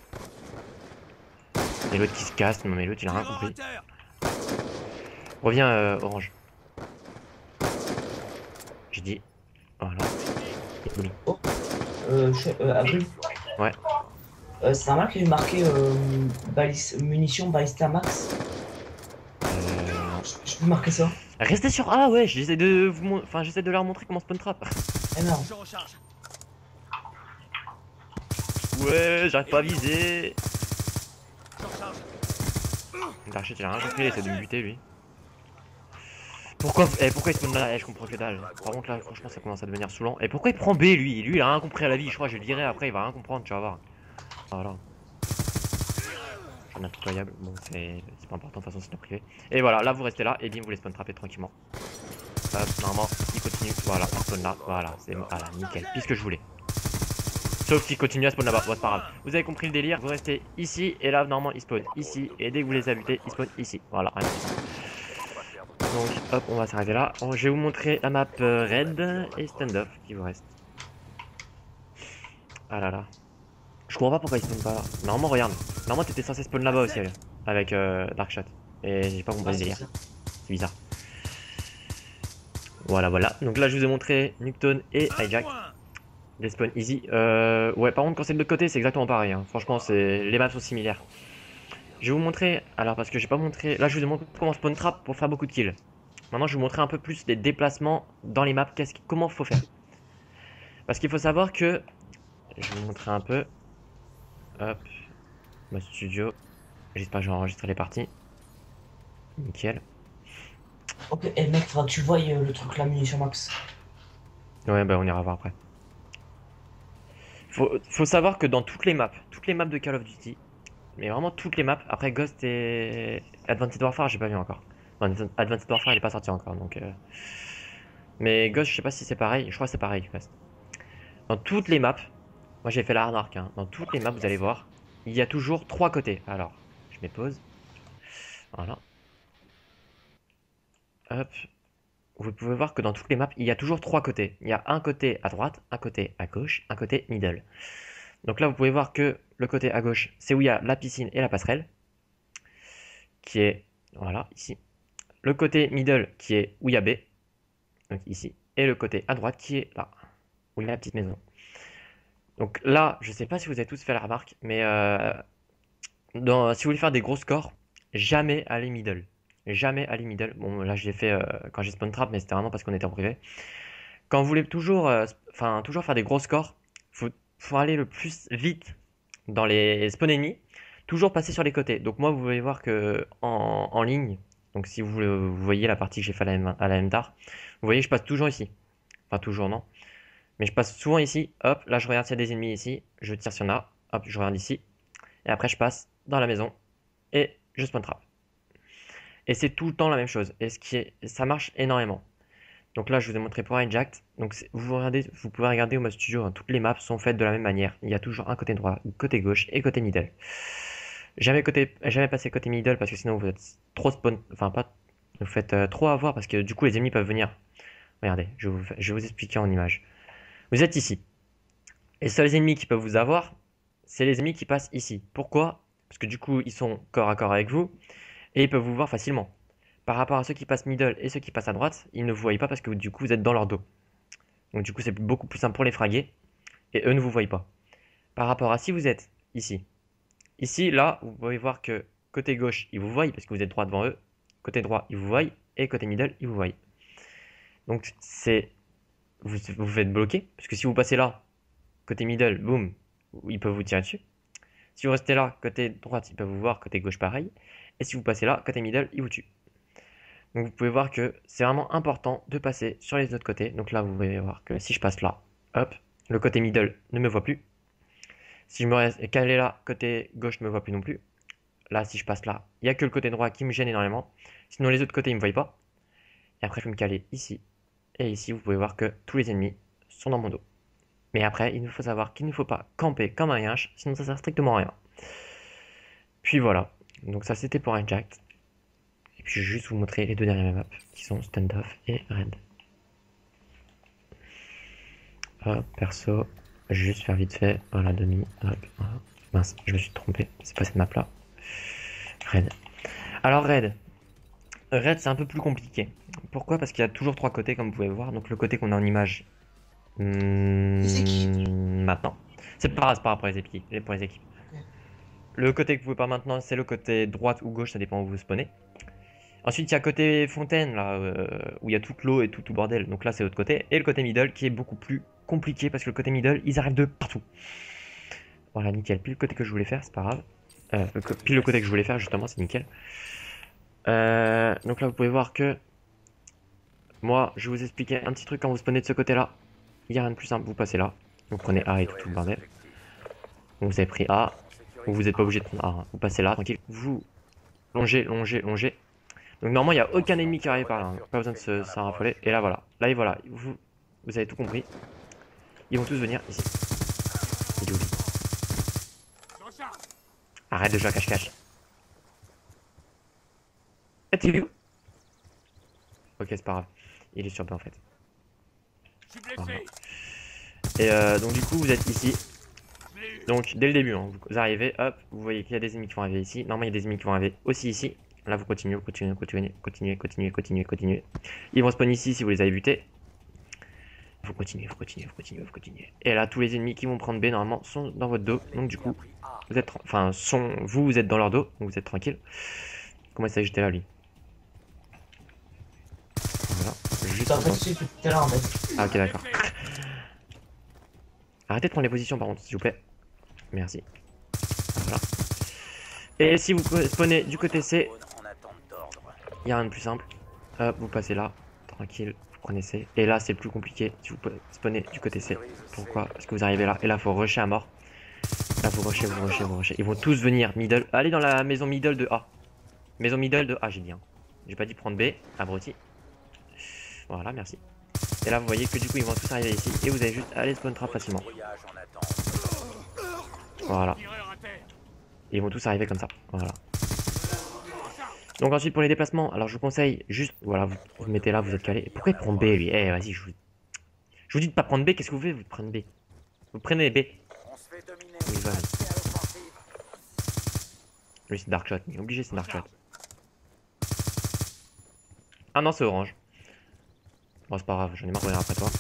Et l'autre qui se casse, non mais l'autre il a rien compris. Reviens euh, orange. J'ai dit. Voilà. Oh, euh, je, euh, Avril. Ouais. Euh, c'est normal qu'il ait marqué euh, balis, munitions balista max. Euh... Je peux marquer ça. Restez sur A, ouais, j'essaie de vous, enfin j'essaie de leur montrer comment spawn trap. Eh non. Ouais, j'arrive pas à viser. Darkshot il a rien compris, il essaie de me buter lui. Pourquoi, eh, pourquoi il spawn là? Eh, je comprends que dalle. Par contre là franchement ça commence à devenir saoulant. Et pourquoi il prend B lui? Lui il a rien compris à la vie, je crois que je vais le virer après, il va rien comprendre, tu vas voir. Voilà. J'en ai impitoyable, bon c'est pas important, de toute façon c'est privé. Et voilà, là vous restez là et bim vous les spawn trapper tranquillement. Hop, normalement il continue, voilà, il spawn là, voilà, c'est voilà, nickel, puisque je voulais. Sauf qu'il continue à spawn là-bas, bon, c'est pas grave. Vous avez compris le délire, vous restez ici et là normalement il spawn ici et dès que vous les avez butés, il spawn ici. Voilà, rien de plus. Donc hop, on va s'arrêter là. Je vais vous montrer la map euh, Red et Standoff qui vous reste. Ah là là. Je comprends pas pourquoi il spawn pas là. Normalement, regarde. Normalement, t'étais censé spawn là-bas aussi, elle, avec euh, Darkshot. Et j'ai pas compris Ah, le c'est délire. ça. C'est bizarre. Voilà, voilà. Donc là, je vous ai montré Nuketown et Hijack. Les spawns easy. Euh, ouais, par contre, quand c'est de l'autre côté, c'est exactement pareil. Hein. Franchement, c'est les maps sont similaires. Je vais vous montrer. Alors, parce que j'ai pas montré. Là, je vous ai montré comment spawn trap pour faire beaucoup de kills. Maintenant, je vais vous montrer un peu plus les déplacements dans les maps. Qu'est-ce qui... Comment faut faire. Parce qu'il faut savoir que. Je vais vous montrer un peu. Hop. Ma studio. J'espère que j'ai enregistré les parties. Nickel. Ok, et mec, faudra que tu voyes euh, le truc, la munition max. Ouais, bah, on ira voir après. Faut, faut savoir que dans toutes les maps, toutes les maps de Call of Duty, mais vraiment toutes les maps, après Ghost et Advanced Warfare, j'ai pas vu encore. Non, Advanced Warfare, il est pas sorti encore, donc. Euh... Mais Ghost, je sais pas si c'est pareil, je crois que c'est pareil, Ghost. Dans toutes les maps, moi j'ai fait la remarque, hein, dans toutes les maps, vous allez voir, il y a toujours trois côtés. Alors, je mets pause. Voilà. Hop. Vous pouvez voir que dans toutes les maps, il y a toujours trois côtés. Il y a un côté à droite, un côté à gauche, un côté middle. Donc là, vous pouvez voir que le côté à gauche, c'est où il y a la piscine et la passerelle, qui est, voilà, ici. Le côté middle, qui est où il y a B, donc ici. Et le côté à droite, qui est là, où il y a la petite maison. Donc là, je sais pas si vous avez tous fait la remarque, mais euh, dans, si vous voulez faire des gros scores, jamais aller middle. Jamais aller middle. Bon, là, je l'ai fait euh, quand j'ai spawn trap, mais c'était vraiment parce qu'on était en privé. Quand vous voulez toujours, euh, enfin, toujours faire des gros scores, faut, faut aller le plus vite dans les spawn ennemis, toujours passer sur les côtés. Donc moi, vous pouvez voir que en, en ligne, donc si vous, vous voyez la partie que j'ai fait à la, M, à la M tard, vous voyez, je passe toujours ici. Enfin, toujours, non. Mais je passe souvent ici, hop, là je regarde s'il y a des ennemis ici, je tire sur là, hop, je regarde ici, et après je passe dans la maison, et je spawn trap. Et c'est tout le temps la même chose, et ce qui est, ça marche énormément. Donc là je vous ai montré pour Hijacked, donc vous, regardez, vous pouvez regarder au mode studio, hein, toutes les maps sont faites de la même manière, il y a toujours un côté droit, côté gauche et côté middle. Jamais, côté, jamais passer côté middle parce que sinon vous êtes trop spawn, enfin pas, vous faites euh, trop avoir parce que du coup les ennemis peuvent venir. Regardez, je vais vous, je vais vous expliquer en image. Vous êtes ici. Les seuls ennemis qui peuvent vous avoir, c'est les ennemis qui passent ici. Pourquoi? Parce que du coup, ils sont corps à corps avec vous et ils peuvent vous voir facilement. Par rapport à ceux qui passent middle et ceux qui passent à droite, ils ne vous voient pas parce que du coup, vous êtes dans leur dos. Donc du coup, c'est beaucoup plus simple pour les fraguer et eux ne vous voient pas. Par rapport à si vous êtes ici. Ici, là, vous pouvez voir que côté gauche, ils vous voient parce que vous êtes droit devant eux. Côté droit, ils vous voient et côté middle, ils vous voient. Donc c'est vous vous faites bloquer parce que si vous passez là, côté middle, boum, ils peuvent vous tirer dessus. Si vous restez là, côté droite, ils peuvent vous voir, côté gauche, pareil. Et si vous passez là, côté middle, ils vous tuent. Donc vous pouvez voir que c'est vraiment important de passer sur les autres côtés. Donc là, vous pouvez voir que si je passe là, hop, le côté middle ne me voit plus. Si je me reste calé là, côté gauche ne me voit plus non plus. Là, si je passe là, il n'y a que le côté droit qui me gêne énormément. Sinon, les autres côtés, ils ne me voient pas. Et après, je vais me caler ici. Et ici, vous pouvez voir que tous les ennemis sont dans mon dos. Mais après, il nous faut savoir qu'il ne faut pas camper comme un yinche, sinon ça sert strictement à rien. Puis voilà, donc ça c'était pour Hijacked. Et puis je vais juste vous montrer les deux dernières maps, qui sont Standoff et Red. Hop, perso, je vais juste faire vite fait, voilà, demi, hop, voilà. Mince, je me suis trompé, c'est pas cette map là. Red. Alors Red, Red c'est un peu plus compliqué. Pourquoi? Parce qu'il y a toujours trois côtés comme vous pouvez voir, donc le côté qu'on a en image Mmh, maintenant. C'est pas grave, c'est pas grave pour les équipes. Pour les équipes. Ok. Le côté que vous pouvez pas maintenant, c'est le côté droite ou gauche, ça dépend où vous spawnez. Ensuite, il y a côté fontaine, là, euh, où il y a toute l'eau et tout, tout bordel. Donc là, c'est l'autre côté. Et le côté middle, qui est beaucoup plus compliqué, parce que le côté middle, ils arrivent de partout. Voilà, nickel. Puis le côté que je voulais faire, c'est pas grave. Euh, le, puis le côté que je voulais faire, justement, c'est nickel. Euh, donc là, vous pouvez voir que... Moi, je vais vous expliquer un petit truc quand vous spawnez de ce côté-là. Il n'y a rien de plus simple, vous passez là. Vous prenez A et tout, tout le bordel. Donc vous avez pris A. Vous n'êtes pas obligé de prendre A. Hein. Vous passez là, tranquille. Vous longez, longez, longez. Donc normalement, il n'y a aucun ennemi qui arrive par là. Hein. Pas besoin de se, se raffoler. Et là, voilà. Là, et voilà. Vous, vous avez tout compris. Ils vont tous venir ici. Il est où lui? Arrête de jouer à cache-cache. Eh, t'es où? Ok, c'est pas grave. Il est sur B en fait. Voilà. Et euh, donc du coup, vous êtes ici. Donc dès le début, hein, vous arrivez, hop, vous voyez qu'il y a des ennemis qui vont arriver ici. Normalement, il y a des ennemis qui vont arriver aussi ici. Là, vous continuez, vous continuez, vous continuez, continuez, continuez, continuez, continuez. Ils vont spawn ici si vous les avez butés. Vous continuez, vous continuez, vous continuez, vous continuez. Et là, tous les ennemis qui vont prendre B, normalement, sont dans votre dos. Donc du coup, vous êtes, enfin, sont, vous, vous êtes dans leur dos, donc vous êtes tranquille. Comment ça, j'étais là, lui? Voilà. Juste en fait, je suis tout à l'heure en fait. Ah, ok, d'accord. Arrêtez de prendre les positions, par contre, s'il vous plaît. Merci. Voilà. Et si vous spawnez du côté C, il n'y a rien de plus simple. Hop, vous passez là, tranquille, vous prenez C. Et là, c'est le plus compliqué si vous spawnez du côté C. Pourquoi? Parce que vous arrivez là, et là, il faut rusher à mort. Là, vous rushez, vous rushez, vous rushez. Ils vont tous venir middle. Allez dans la maison middle de A. Maison middle de A, j'ai dit. Hein. J'ai pas dit prendre B, abruti. Voilà, merci. Et là, vous voyez que du coup, ils vont tous arriver ici. Et vous avez juste à aller spawn trap facilement. Voilà. Ils vont tous arriver comme ça. Voilà. Donc ensuite pour les déplacements, alors je vous conseille juste, voilà, vous vous mettez là, vous êtes calé. Pourquoi il prend B lui? Eh vas-y, je vous... je vous dis de pas prendre B, qu'est-ce que vous faites? Vous prenez B. Vous prenez B. Oui, voilà. Lui c'est Dark Shot, mais obligé c'est Dark Shot. Ah non c'est orange. Bon c'est pas grave, j'en ai marre de revenir après toi.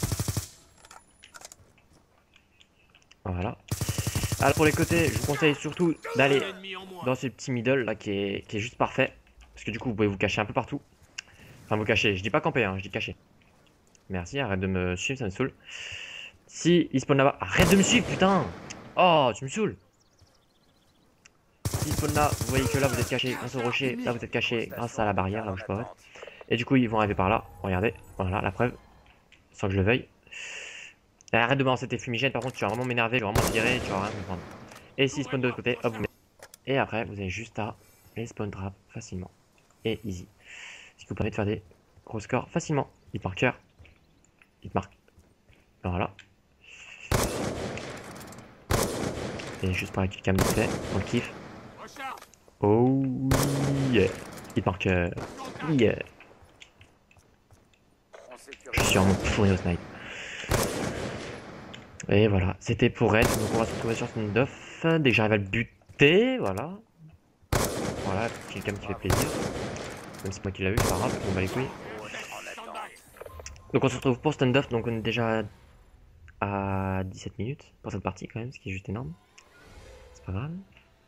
Voilà. Alors pour les côtés, je vous conseille surtout d'aller dans ce petit middle là qui est, qui est juste parfait. Parce que du coup vous pouvez vous cacher un peu partout. Enfin vous cacher, je dis pas camper, hein, je dis cacher. Merci, arrête de me suivre, ça me saoule. Si il spawn là-bas, arrête de me suivre putain. Oh tu me saoules. Si il spawn là, vous voyez que là vous êtes caché grâce au rocher, là vous êtes caché grâce à la barrière, là où je peux être. Et du coup ils vont arriver par là, regardez, voilà la preuve. Sans que je le veuille. Et arrête de balancer tes fumigènes, par contre tu vas vraiment m'énerver, je vais vraiment tirer, tu vas rien comprendre. Et si il spawn de l'autre côté, hop vous mettez. Et après vous avez juste à les spawn trap facilement. Et easy. Ce qui vous permet de faire des gros scores facilement. Hit marker. Hit mark. Voilà. Et juste par la killcam vite fait, on le kiffe. Oh yeah. Hit marker. Yeah. Je suis vraiment pourri au snipe. Et voilà, c'était pour Red. Donc on va se retrouver sur son duff. Dès que j'arrive à le buter, voilà. Voilà, killcam qui fait plaisir. Même si c'est moi qui l'a eu, c'est pas grave, on va les couilles. Donc on se retrouve pour stand-off, donc on est déjà à dix-sept minutes pour cette partie quand même, ce qui est juste énorme. C'est pas grave.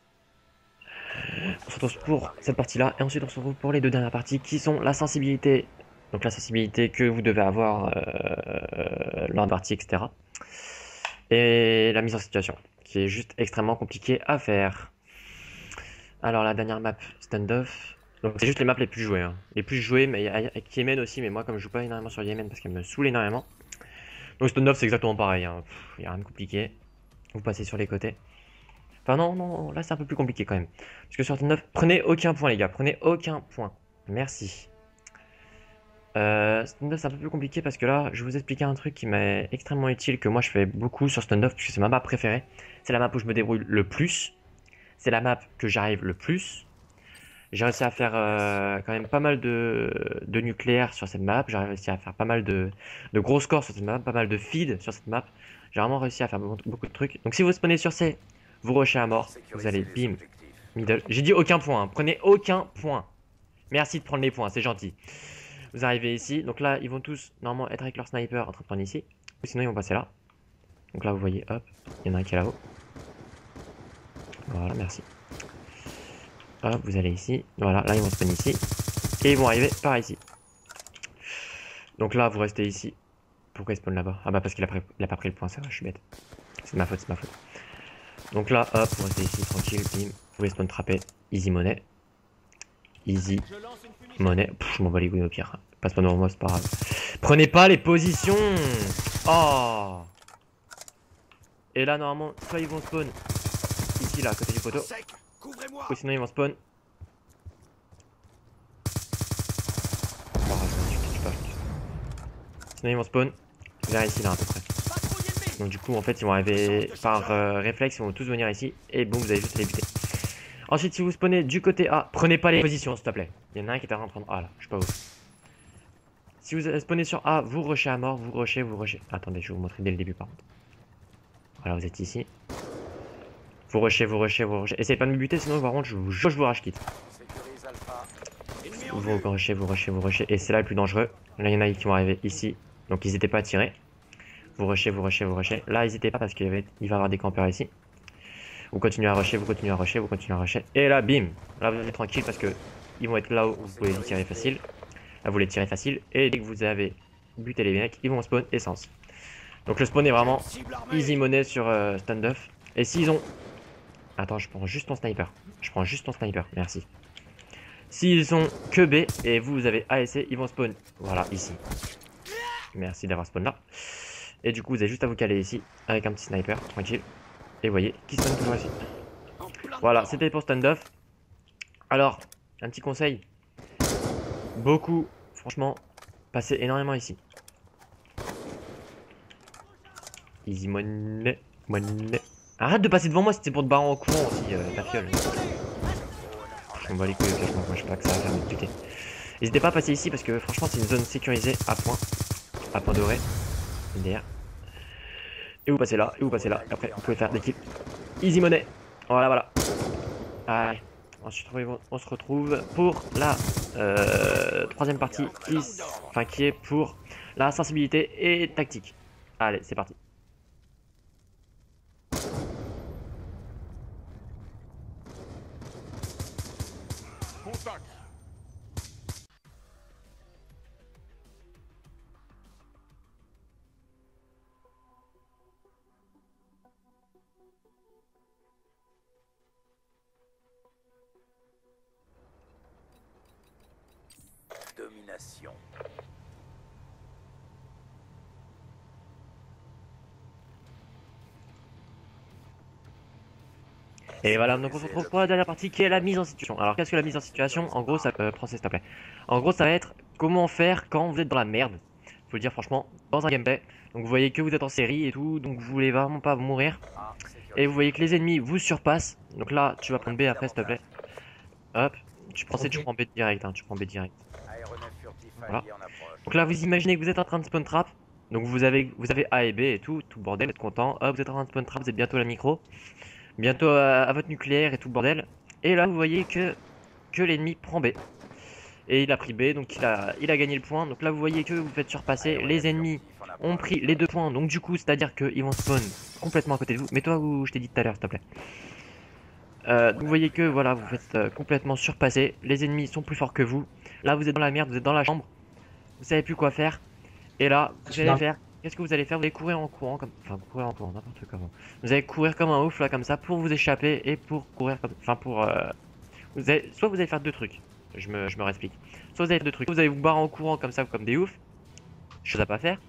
On se retrouve pour cette partie-là, et ensuite on se retrouve pour les deux dernières parties qui sont la sensibilité. Donc la sensibilité que vous devez avoir euh, lors de partie, et cetera. Et la mise en situation, qui est juste extrêmement compliquée à faire. Alors la dernière map, stand-off. Donc c'est juste les maps les plus jouées, hein. Les plus jouées, mais avec Yemen aussi, mais moi comme je joue pas énormément sur Yemen parce qu'elle me saoule énormément. Donc stand-off c'est exactement pareil, hein. Pff, y a rien de compliqué. Vous passez sur les côtés. Enfin non, non, là c'est un peu plus compliqué quand même. Parce que sur stand-off, prenez aucun point les gars, prenez aucun point. Merci. Euh, stand-off c'est un peu plus compliqué parce que là, je vais vous expliquer un truc qui m'est extrêmement utile, que moi je fais beaucoup sur stand-off, puisque c'est ma map préférée. C'est la map où je me débrouille le plus. C'est la map que j'arrive le plus. J'ai réussi à faire euh, quand même pas mal de, de nucléaire sur cette map. J'ai réussi à faire pas mal de, de gros scores sur cette map, pas mal de feed sur cette map. J'ai vraiment réussi à faire beaucoup de trucs. Donc si vous spawnez sur C, vous rushez à mort. Vous allez bim, middle. J'ai dit aucun point, hein. Prenez aucun point. Merci de prendre les points, c'est gentil. Vous arrivez ici. Donc là, ils vont tous normalement être avec leur sniper en train de prendre ici. Ou sinon, ils vont passer là. Donc là, vous voyez, hop, il y en a un qui est là-haut. Voilà, merci. Hop, vous allez ici. Voilà, là ils vont spawn ici. Et ils vont arriver par ici. Donc là, vous restez ici. Pourquoi il spawn là-bas? Ah bah parce qu'il a, a pas pris le point, c'est vrai, je suis bête. C'est ma faute, c'est ma faute. Donc là, hop, vous restez ici, tranquille, bim. Vous pouvez spawn trapper. Easy money. Easy money. Pff, je m'en bats les couilles au pire. Pas spawn devant moi, c'est pas grave. Prenez pas les positions. Oh. Et là, normalement, soit ils vont spawn ici, là, à côté du poteau. Ou sinon ils vont spawn. Oh, je pas. Sinon ils vont spawn vers ici là à peu près. Donc du coup en fait ils vont arriver par euh, réflexe, ils vont tous venir ici et bon vous allez juste les buter. Ensuite si vous spawnez du côté A, prenez pas les positions s'il te plaît. Il y en a un qui est en train de prendre A là, je suis pas ouf. Si vous spawnez sur A, vous rushez à mort, vous rushez, vous rushez. Attendez, je vais vous montrer dès le début par contre. Voilà, vous êtes ici. Vous rushez, vous rushez, vous rushez. Essayez pas de me buter, sinon par contre je vous jure, je vous rage quitte. Vous rushez, vous rushez, vous rushez. Et c'est là le plus dangereux. Là il y en a qui vont arriver ici. Donc n'hésitez pas à tirer. Vous rushez, vous rushez, vous rushez. Là n'hésitez pas parce qu'il va y avoir des campeurs ici. Vous continuez à rusher, vous continuez à rusher, vous continuez à rusher. Et là bim. Là vous êtes tranquille parce que ils vont être là où vous pouvez les tirer facile. Là vous les tirez facile. Et dès que vous avez buté les mecs, ils vont spawn essence. Donc le spawn est vraiment easy money sur euh, standoff. Et s'ils ont... Attends, je prends juste ton sniper. Je prends juste ton sniper, merci. S'ils sont que B et vous, vous avez A et C, ils vont spawn. Voilà, ici. Merci d'avoir spawn là. Et du coup, vous avez juste à vous caler ici avec un petit sniper, tranquille. Et vous voyez, qui spawn toujours ici. Voilà, c'était pour standoff. Alors, un petit conseil. Beaucoup, franchement, passez énormément ici. Easy money, money. Arrête de passer devant moi si c'est pour te barrer en courant aussi, euh, ta fiole. Je m'en bats les couilles, franchement, moi je sais pas que ça va faire me buter. N'hésitez pas à passer ici parce que franchement c'est une zone sécurisée à point. À point doré. Derrière. Et vous passez là, et vous passez là. Et après vous pouvez faire des kills. Easy money. Voilà, voilà. Allez. Ensuite on se retrouve pour la euh, troisième partie qui, enfin, qui est pour la sensibilité et tactique. Allez, c'est parti. Contact. Domination. Et voilà, donc on se retrouve pour la dernière partie qui est la mise en situation. Alors qu'est-ce que la mise en situation? En gros, ça euh, prends s'il te plaît. En gros, ça va être comment faire quand vous êtes dans la merde. Faut le dire franchement, dans un gameplay. Donc vous voyez que vous êtes en série et tout, donc vous voulez vraiment pas mourir. Et vous voyez que les ennemis vous surpassent. Donc là, tu vas prendre B après, s'il te plaît. Hop, tu prends C, tu prends B direct, hein, tu prends B direct. Voilà. Donc là, vous imaginez que vous êtes en train de spawn trap. Donc vous avez, vous avez A et B et tout, tout bordel, vous êtes content. Hop, vous êtes en train de spawn trap, vous êtes bientôt à la micro. Bientôt à, à votre nucléaire et tout le bordel. Et là vous voyez que, que l'ennemi prend B. Et il a pris B, donc il a, il a gagné le point. Donc là vous voyez que vous faites surpasser. Les ennemis ont pris les deux points. Donc du coup c'est à dire qu'ils vont spawn complètement à côté de vous. Mais toi où je t'ai dit tout à l'heure s'il te plaît. Euh, vous voyez que voilà, vous faites euh, complètement surpasser. Les ennemis sont plus forts que vous. Là vous êtes dans la merde, vous êtes dans la chambre. Vous savez plus quoi faire. Et là vous allez faire... Qu'est-ce que vous allez faire? Vous allez courir en courant comme... Enfin, courir en courant, n'importe comment. Vous allez courir comme un ouf là, comme ça, pour vous échapper et pour courir comme... Enfin, pour... Euh... Vous allez... Soit vous allez faire deux trucs. Je me, je me réexplique. Soit vous allez faire deux trucs. Vous allez vous barrer en courant comme ça, comme des oufs. Chose à pas faire.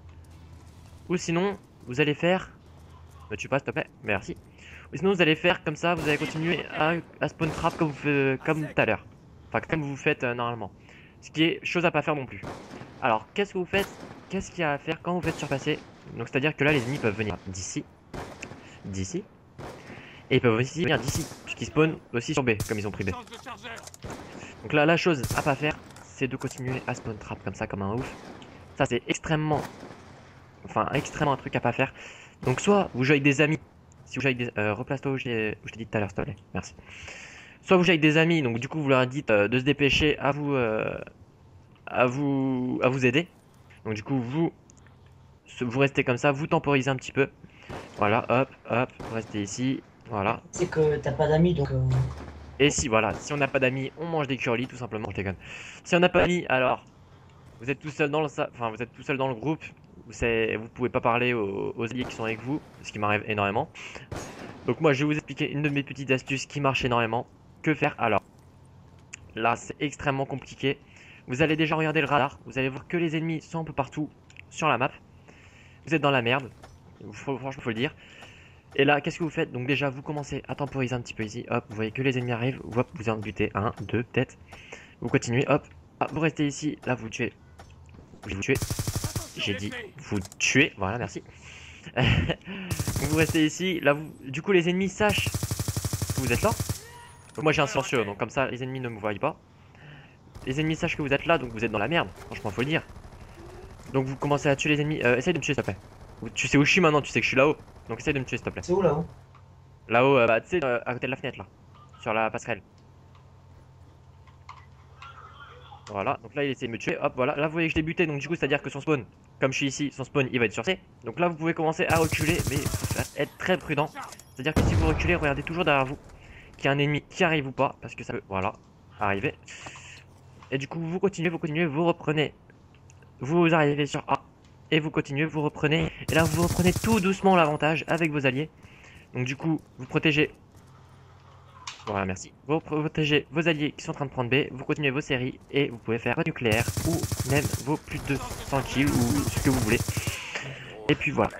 Ou sinon, vous allez faire... Me tue pas, s'il te plaît. Merci. Ou sinon, vous allez faire comme ça, vous allez continuer à, à spawn trap comme, vous faites, comme tout à l'heure. Enfin, comme vous faites euh, normalement. Ce qui est chose à pas faire non plus. Alors, qu'est-ce que vous faites? Qu'est-ce qu'il y a à faire quand vous faites surpasser? Donc, c'est-à-dire que là, les ennemis peuvent venir d'ici, d'ici, et ils peuvent aussi venir d'ici, puisqu'ils spawnent aussi sur B, comme ils ont pris B. Donc là, la chose à pas faire, c'est de continuer à spawn trap comme ça, comme un ouf. Ça, c'est extrêmement, enfin, extrêmement un truc à pas faire. Donc, soit vous jouez avec des amis, si vous jouez avec des, euh, replace-toi où je t'ai dit tout à l'heure, s'il te plaît, merci. Soit vous jouez avec des amis, donc du coup, vous leur dites euh, de se dépêcher à vous, euh, à vous, à vous aider. Donc du coup, vous, vous restez comme ça, vous temporisez un petit peu. Voilà, hop, hop, vous restez ici, voilà. C'est que t'as pas d'amis, donc... Euh... Et si, voilà, si on n'a pas d'amis, on mange des curly, tout simplement, je déconne. Si on n'a pas d'amis, alors, vous êtes tout seul dans le, enfin, vous êtes tout seul dans le groupe, vous savez, vous pouvez pas parler aux, aux alliés qui sont avec vous, ce qui m'arrive énormément. Donc moi, je vais vous expliquer une de mes petites astuces qui marche énormément. Que faire alors? Là, c'est extrêmement compliqué. Vous allez déjà regarder le radar, vous allez voir que les ennemis sont un peu partout sur la map. Vous êtes dans la merde, franchement faut le dire. Et là, qu'est-ce que vous faites? Donc déjà, vous commencez à temporiser un petit peu ici. Hop, vous voyez que les ennemis arrivent, hop, vous en butez un, deux, peut-être. Vous continuez, hop, ah, vous restez ici, là vous tuez. Vous tuez. J'ai dit, vous tuez, voilà, merci. Vous restez ici, là vous... Du coup, les ennemis sachent que vous êtes là. Donc moi j'ai un silencieux, donc comme ça, les ennemis ne me voient pas. Les ennemis sachent que vous êtes là, donc vous êtes dans la merde, franchement faut le dire. Donc vous commencez à tuer les ennemis, euh, essaye de me tuer s'il te plaît. Tu sais où je suis maintenant, tu sais que je suis là-haut. Donc essaye de me tuer s'il te plaît. C'est où là-haut? Là-haut, euh, bah, tu sais, euh, à côté de la fenêtre, là. Sur la passerelle. Voilà, donc là il essaie de me tuer, hop voilà, là vous voyez que je l'ai buté, donc du coup c'est à dire que son spawn, comme je suis ici, son spawn il va être sur C. Donc là vous pouvez commencer à reculer, mais il faut être très prudent. C'est à dire que si vous reculez, regardez toujours derrière vous qu'il y a un ennemi qui arrive ou pas, parce que ça peut, voilà, arriver. Et du coup vous continuez, vous continuez, vous reprenez, vous arrivez sur A, et vous continuez, vous reprenez, et là vous reprenez tout doucement l'avantage avec vos alliés. Donc du coup vous protégez. Voilà, merci. Vous protégez vos alliés qui sont en train de prendre B, vous continuez vos séries et vous pouvez faire votre nucléaire ou même vos plus de cent kills ou ce que vous voulez. Et puis voilà.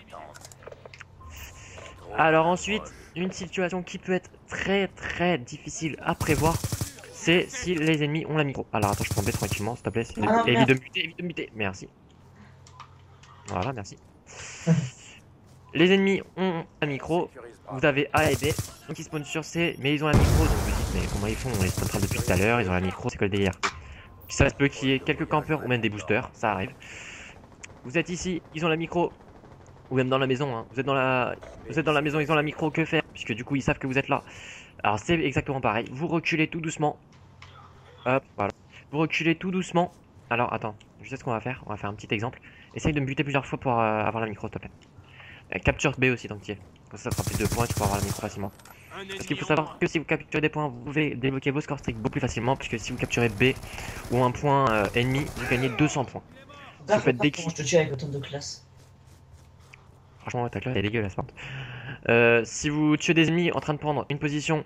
Alors ensuite, une situation qui peut être très très difficile à prévoir, c'est si les ennemis ont la micro. Alors attends, je prends B tranquillement, s'il te plaît. Ah, évite de me muter, évite de me muter. Merci. Voilà, merci. Les ennemis ont la micro. Vous avez A et B, donc ils spawnent sur C, mais ils ont la micro, donc vous dites, mais comment ils font? On les spawn depuis tout à l'heure, ils ont la micro, c'est quoi le délire? Ça se peut qu'il y ait quelques campeurs ou même des boosters, ça arrive. Vous êtes ici, ils ont la micro, ou même dans la maison, hein. Vous êtes dans la... vous êtes dans la maison, ils ont la micro, que faire? Puisque du coup ils savent que vous êtes là. Alors c'est exactement pareil, vous reculez tout doucement. Hop, voilà. Vous reculez tout doucement. Alors attends, je sais ce qu'on va faire, on va faire un petit exemple. Essaye de me buter plusieurs fois pour euh, avoir la micro, s'il te plaît. Euh, capture B aussi tant que tu y es. Comme ça, ça fera plus de points, tu pourras avoir la micro facilement. Parce qu'il faut savoir que si vous capturez des points, vous pouvez débloquer vos scores streaks beaucoup plus facilement. Puisque si vous capturez B ou un point euh, ennemi, vous gagnez deux cents points. Bah, vous faites des je te tue avec autant de classe. Franchement, ta classe elle est dégueulasse. Euh, si vous tuez des ennemis en train de prendre une position.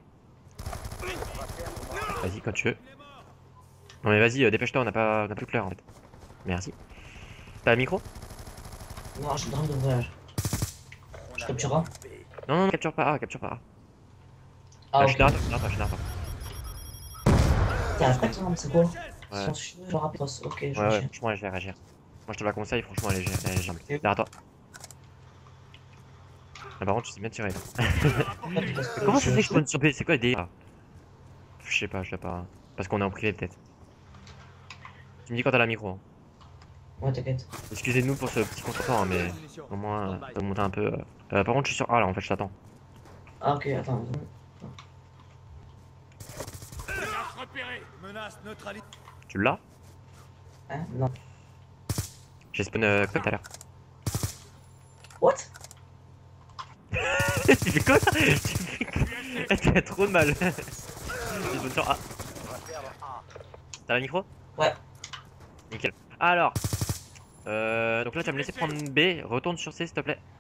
Vas-y, quand tu veux. Non, mais vas-y, euh, dépêche-toi, on n'a pas, on a plus clair en fait. Merci. T'as la micro? Non, je suis dans le voyage. Je capture un. Non, non, non, capture pas A, capture pas A. Ah, Ah, ok. je suis derrière toi, je suis derrière toi, je suis derrière toi. T'as la tête, non, c'est quoi? Ouais. Son cheveu, genre après, ok, je Ouais, vais ouais, chier. franchement, je vais réagir. Moi, je te la conseille, franchement, elle est, elle est géniale. Derrière toi. Ah, par contre, tu sais bien tirer. Parce que Comment ça je- se fait que je spawn sur B? C'est quoi le délire? Je sais pas, je sais pas. Parce qu'on est en privé, peut-être. Tu me dis quand t'as la micro. Hein. Ouais, t'inquiète. Excusez-nous pour ce petit contretemps, hein, mais au moins, euh, ça va monter un peu. Euh... Euh, par contre, je suis sur A là, en fait, je t'attends. Ah, ok, attends. Menace repérée. Menace neutralisée. Tu l'as? Hein? Non. J'ai spawn euh, comme tout à l'heure. What? Tu fais quoi? Tu fais quoi? T'as trop de mal. J'ai spawn sur A. T'as la micro? Ouais. Nickel. Alors, euh, donc là tu vas me laisser prendre B, retourne sur C s'il te plaît.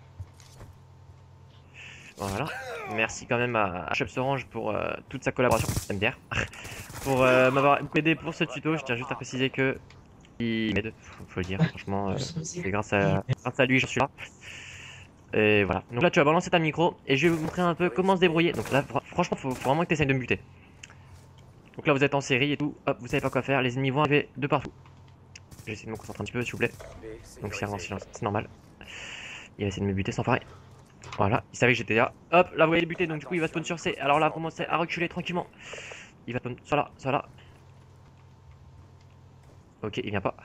Voilà. Merci quand même à, à Chefs Orange pour euh, toute sa collaboration, M D R, pour euh, m'avoir aidé pour ce tuto. Je tiens juste à préciser que il m'aide, faut, faut le dire, franchement, euh, c'est grâce à, grâce à lui je suis là. Et voilà. Donc là tu vas balancer ta micro et je vais vous montrer un peu comment se débrouiller. Donc là franchement faut, faut vraiment que tu essayes de me buter. Donc là vous êtes en série et tout, hop, vous savez pas quoi faire, les ennemis vont arriver de partout. J'essaie de me concentrer un petit peu s'il vous plaît. Donc c'est en silence, c'est normal. Il va essayer de me buter sans pareil. Voilà, il savait que j'étais là. Hop, là vous voyez buter, donc du coup il va spawn sur C. Alors là commencez à reculer tranquillement. Il va spawn soit là, soit là. Ok, il vient pas.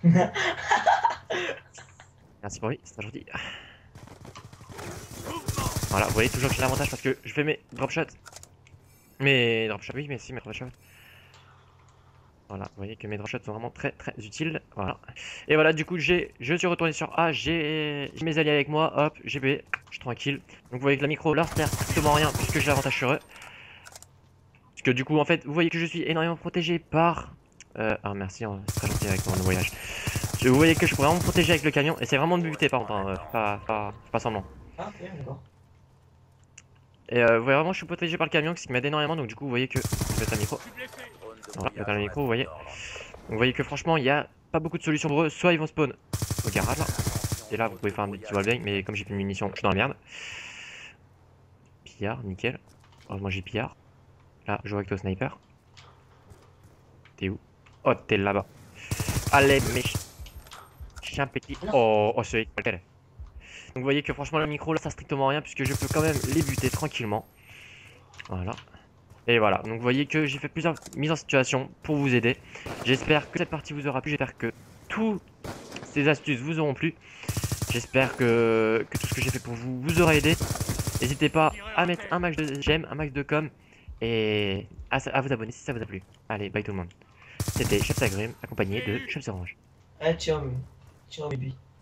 Merci pour lui, c'est très gentil. Voilà, vous voyez toujours que j'ai l'avantage parce que je fais mes drop shots. Mes drop shots, oui, mais si, mes drop shots. Voilà, vous voyez que mes drop shots sont vraiment très très utiles. Voilà. Et voilà, du coup, j'ai, je suis retourné sur A, j'ai mes alliés avec moi. Hop, G B, je suis tranquille. Donc vous voyez que la micro leur sert strictement rien puisque j'ai l'avantage sur eux. Parce que du coup, en fait, vous voyez que je suis énormément protégé par. Euh, ah, merci, hein, c'est très gentil avec mon voyage. Vous voyez que je pourrais vraiment me protéger avec le camion. Et c'est vraiment de me buter par contre, hein, pas, pas, pas semblant. Ah, ok, d'accord. Et euh, vous voyez vraiment, je suis protégé par le camion, ce qui m'aide énormément. Donc du coup, vous voyez que. Je vais mettre la micro. Voilà, je vais mettre la micro, vous voyez. Donc vous voyez que franchement, il n'y a pas beaucoup de solutions pour eux. Soit ils vont spawn au garage là. Et là, vous pouvez faire un petit wallbang, mais comme j'ai plus de munitions, je suis dans la merde. Pillard, nickel. Oh, moi j'ai pillard. Là, je joue avec toi, sniper. T'es où? Oh, t'es là-bas. Allez, mes chiens petits. Oh, oh, c'est nickel. Donc vous voyez que franchement, le micro là, ça strictement rien, puisque je peux quand même les buter tranquillement. Voilà. Et voilà, donc vous voyez que j'ai fait plusieurs mises en situation pour vous aider. J'espère que cette partie vous aura plu, j'espère que toutes ces astuces vous auront plu. J'espère que, que tout ce que j'ai fait pour vous vous aura aidé. N'hésitez pas à mettre un max de j'aime, un max de com et à, à vous abonner si ça vous a plu. Allez, bye tout le monde. C'était Chef Sagrum accompagné de Chef Orange. Ah, ciao, ciao, baby.